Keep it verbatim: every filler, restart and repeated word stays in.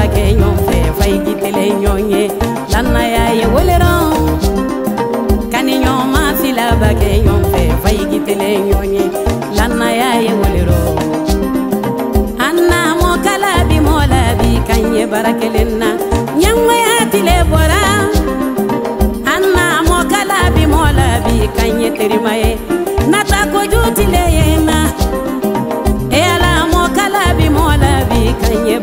kɛ ɲɔgɔn fɛ fayigi tele ɲɔgɔn ye lannaya ye weleron kani ɲɔgɔn ma filaba kɛ ɲɔgɔn fɛ fayigi tele ɲɔgɔn ye lannaya ye weleron an na mɔ kala bi mɔ la bi kan ye bara kelen na